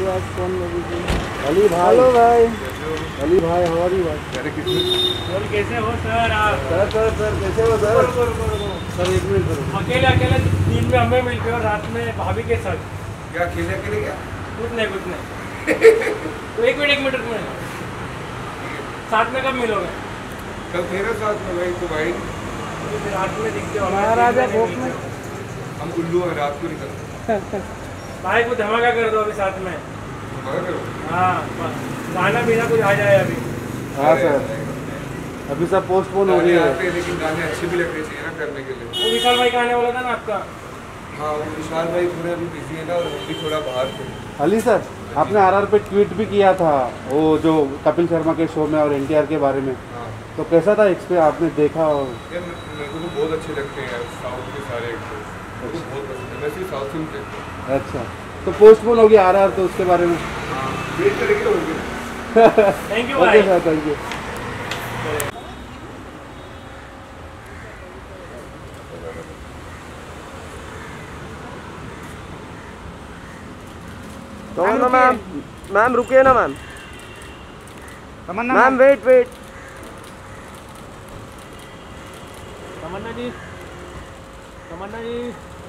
आज फोन में बिजी। अली भाई, हेलो भाई। अली भाई, हमारी भाई। अरे कितने कैसे हो सर आप? सर कैसे हो सर? सर एक मिनट करो। अकेले दिन में हमें मिलते हो, रात में भाभी के साथ। क्या अकेले अकेले क्या? कुछ नहीं तो एक मिनट रुक में साथ में कब मिलोगे? कल तेरे साथ में भाई, तो भाई रात में दिखते हो महाराजा भोग में हम उल्लू हैं, रात को निकलते भाई को धमाका कर दो अभी साथ में। करो। हाँ गाना बिना कुछ आ जाए अभी। हाँ सर, अभी सब पोस्टपोन हो गाने गया आते हैं, लेकिन गाने अच्छे भी लगने चाहिए ना करने के लिए। वो विशाल भाई का आने वाला था ना आपका। हाँ वो विशाल भाई थोड़े अभी बिजी है ना, और हम भी थोड़ा बाहर थे। अली सर, आपने आरआर पे ट्वीट भी किया था वो जो कपिल शर्मा के शो में और एनटीआर के बारे में, हाँ तो कैसा था एक्सपीरियंस? आपने देखा? और यार मेरे को तो बहुत अच्छे लगते हैं साउथ के सारे एक्टर्स, मेरे को बहुत पसंद है। मैं सिर्फ साउथ फिल्म देखता हूँ। अच्छा, तो पोस्टपोन हो गया आरआर, तो उसके बारे में हाँ वेट करेंगे तो होंगे। थैंक यू ओके भाई। Sir, thank you. मैम रुकिए ना मैम। Ma'am wait. तमन्ना जी